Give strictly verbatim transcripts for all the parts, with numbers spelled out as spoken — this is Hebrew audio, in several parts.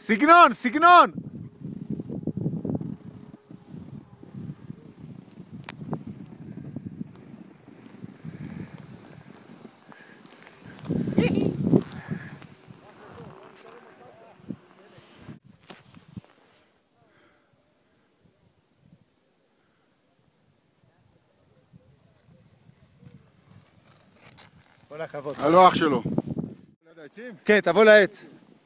סגנון, סגנון! כל הכבוד. הלא אח שלו. כן, תבוא לעץ.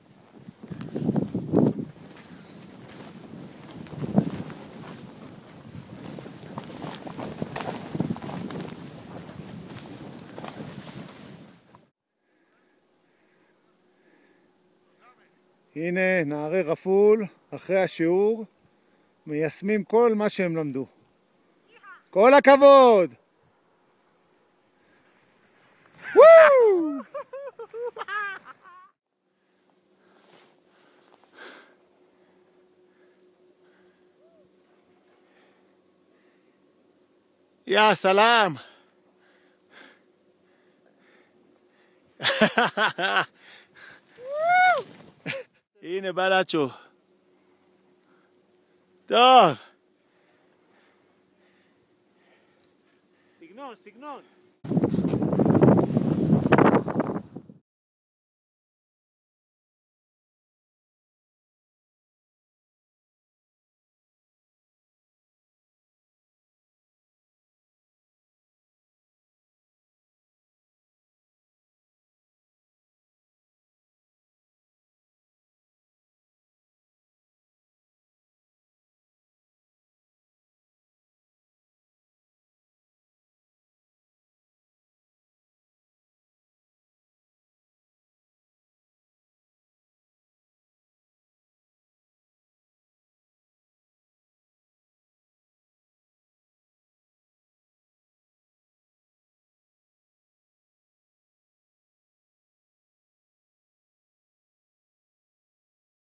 הנה נערי רפול אחרי השיעור מיישמים כל מה שהם למדו. כל הכבוד! וואו! יא סלאם! הנה בלאצ'ו. טוב. סגנון, סגנון.